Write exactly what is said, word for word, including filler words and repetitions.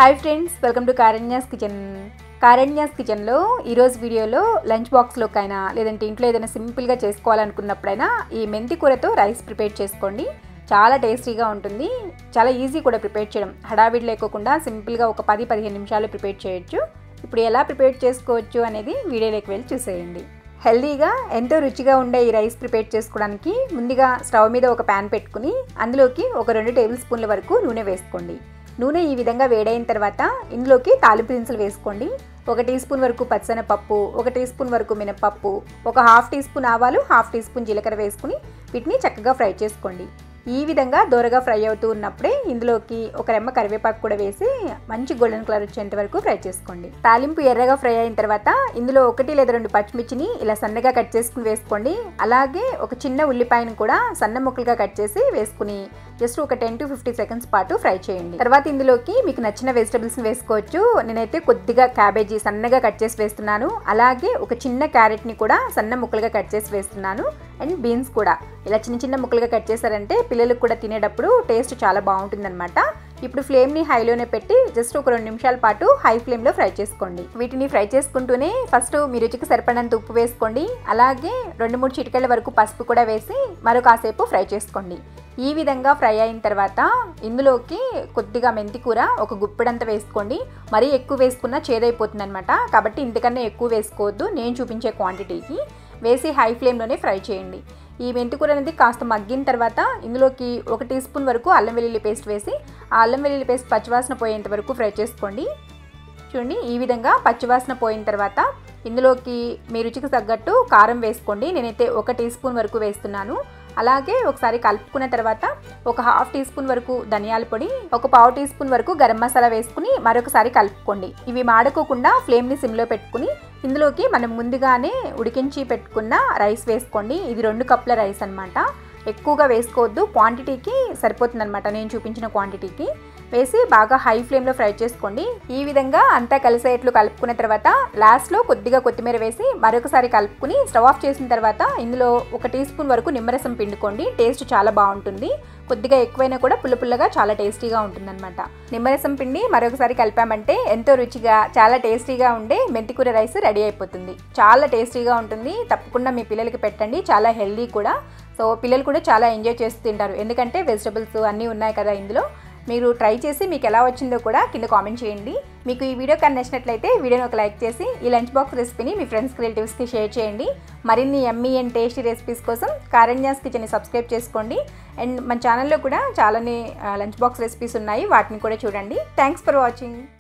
Hi friends, welcome to Karanya's kitchen. Karanya's కిచెన్లో ఈరోజు వీడియోలో లంచ్ బాక్స్లోకైనా లేదంటే ఇంట్లో ఏదైనా సింపుల్గా చేసుకోవాలనుకున్నప్పుడైనా ఈ మెంతి కూరతో రైస్ ప్రిపేర్ చేసుకోండి. చాలా టేస్టీగా ఉంటుంది, చాలా ఈజీ కూడా ప్రిపేర్ చేయడం. హడావిడి లేకోకుండా సింపుల్గా ఒక పది పదిహేను నిమిషాలు ప్రిపేర్ చేయొచ్చు. ఇప్పుడు ఎలా ప్రిపేర్ చేసుకోవచ్చు అనేది వీడియోలోకి వెళ్ళి చూసేయండి. హెల్దీగా ఎంతో రుచిగా ఉండే ఈ రైస్ ప్రిపేర్ చేసుకోవడానికి ముందుగా స్టవ్ మీద ఒక ప్యాన్ పెట్టుకుని అందులోకి ఒక రెండు టేబుల్ స్పూన్ల వరకు నూనె వేసుకోండి. నూనె ఈ విధంగా వేడైన తర్వాత ఇందులోకి తాలింపు దినుసులు వేసుకోండి. ఒక టీ స్పూన్ వరకు పచ్చనపప్పు, ఒక టీ స్పూన్ వరకు మినపప్పు, ఒక హాఫ్ టీ స్పూన్ ఆవాలు, హాఫ్ టీ స్పూన్ జీలకర్ర వేసుకుని వీటిని చక్కగా ఫ్రై చేసుకోండి. ఈ విధంగా దోరగా ఫ్రై అవుతూ ఉన్నప్పుడే ఇందులోకి ఒక రెమ్మ కరివేపాకు కూడా వేసి మంచి గోల్డెన్ కలర్ వచ్చేంత వరకు ఫ్రై చేసుకోండి. తాలింపు ఎర్రగా ఫ్రై అయిన తర్వాత ఇందులో ఒకటి లేదా రెండు పచ్చిమిర్చిని ఇలా సన్నగా కట్ చేసుకుని వేసుకోండి. అలాగే ఒక చిన్న ఉల్లిపాయను కూడా సన్న ముక్కలుగా కట్ చేసి వేసుకుని జస్ట్ ఒక టెన్ టు ఫిఫ్టీ సెకండ్స్ పాటు ఫ్రై చేయండి. తర్వాత ఇందులోకి మీకు నచ్చిన వెజిటబుల్స్ని వేసుకోవచ్చు. నేనైతే కొద్దిగా క్యాబేజీ సన్నగా కట్ చేసి వేస్తున్నాను. అలాగే ఒక చిన్న క్యారెట్ని కూడా సన్న ముక్కలుగా కట్ చేసి వేస్తున్నాను. అండ్ బీన్స్ కూడా ఇలా చిన్న చిన్న ముక్కలుగా కట్ చేశారంటే పిల్లలకు కూడా తినేటప్పుడు టేస్ట్ చాలా బాగుంటుంది అనమాట. ఇప్పుడు ఫ్లేమ్ని హైలోనే పెట్టి జస్ట్ ఒక రెండు నిమిషాల పాటు హై ఫ్లేమ్లో ఫ్రై చేసుకోండి. వీటిని ఫ్రై చేసుకుంటూనే ఫస్ట్ మీ రుచికి సరిపడినంత ఉప్పు వేసుకోండి. అలాగే రెండు మూడు చిటికెళ్ళ వరకు పసుపు కూడా వేసి మరో కాసేపు ఫ్రై చేసుకోండి. ఈ విధంగా ఫ్రై అయిన తర్వాత ఇందులోకి కొద్దిగా మెంతి కూర ఒక గుప్పెడంతా వేసుకోండి. మరీ ఎక్కువ వేసుకున్నా చేదైపోతుంది అనమాట. కాబట్టి ఇంతకన్నా ఎక్కువ వేసుకోవద్దు, నేను చూపించే క్వాంటిటీకి వేసి హై ఫ్లేమ్లోనే ఫ్రై చేయండి. ఈ మెంతి కూర అనేది కాస్త మగ్గిన తర్వాత ఇందులోకి ఒక టీ స్పూన్ వరకు అల్లం వెల్లుల్లి పేస్ట్ వేసి ఆ అల్లం వెల్లుల్లి పేస్ట్ పచ్చివాసన పోయేంత వరకు ఫ్రై చేసుకోండి. చూడండి, ఈ విధంగా పచ్చివాసన పోయిన తర్వాత ఇందులోకి మీ రుచికి తగ్గట్టు కారం వేసుకోండి. నేనైతే ఒక టీ స్పూన్ వరకు వేస్తున్నాను. అలాగే ఒకసారి కలుపుకున్న తర్వాత ఒక హాఫ్ టీ స్పూన్ వరకు ధనియాల పొడి, ఒక పావు టీ స్పూన్ వరకు గరం మసాలా వేసుకుని మరొకసారి కలుపుకోండి. ఇవి మాడుకోకుండా ఫ్లేమ్ని సిమ్లో పెట్టుకుని ఇందులోకి మనం ముందుగానే ఉడికించి పెట్టుకున్న రైస్ వేసుకోండి. ఇది రెండు కప్పుల రైస్ అనమాట. ఎక్కువగా వేసుకోవద్దు, క్వాంటిటీకి సరిపోతుంది అనమాట. నేను చూపించిన క్వాంటిటీకి వేసి బాగా హై ఫ్లేమ్లో ఫ్రై చేసుకోండి. ఈ విధంగా అంతా కలిసేట్లు కలుపుకున్న తర్వాత లాస్ట్లో కొద్దిగా కొత్తిమీర వేసి మరొకసారి కలుపుకుని స్టవ్ ఆఫ్ చేసిన తర్వాత ఇందులో ఒక టీ స్పూన్ వరకు నిమ్మరసం పిండుకోండి. టేస్ట్ చాలా బాగుంటుంది. కొద్దిగా ఎక్కువైనా కూడా పుల్ల పుల్లగా చాలా టేస్టీగా ఉంటుందన్నమాట. నిమ్మరసం పిండి మరొకసారి కలిపామంటే ఎంతో రుచిగా చాలా టేస్టీగా ఉండే మెంతికూర రైస్ రెడీ అయిపోతుంది. చాలా టేస్టీగా ఉంటుంది. తప్పకుండా మీ పిల్లలకి పెట్టండి, చాలా హెల్దీ కూడా. సో పిల్లలు కూడా చాలా ఎంజాయ్ చేసి తింటారు, ఎందుకంటే వెజిటబుల్స్ అన్నీ ఉన్నాయి కదా ఇందులో. మీరు ట్రై చేసి మీకు ఎలా వచ్చిందో కూడా కింద కామెంట్ చేయండి. మీకు ఈ వీడియో కానీ నచ్చినట్లయితే వీడియోని ఒక లైక్ చేసి ఈ లంచ్ బాక్స్ రెసిపీని మీ ఫ్రెండ్స్కి రిలేటివ్స్కి షేర్ చేయండి. మరిన్ని యమ్మీ అండ్ టేస్టీ రెసిపీస్ కోసం కారణ్యాస్ కిచెన్ని సబ్స్క్రైబ్ చేసుకోండి. అండ్ మన ఛానల్లో కూడా చాలానే లంచ్ బాక్స్ రెసిపీస్ ఉన్నాయి, వాటిని కూడా చూడండి. Thanks for watching.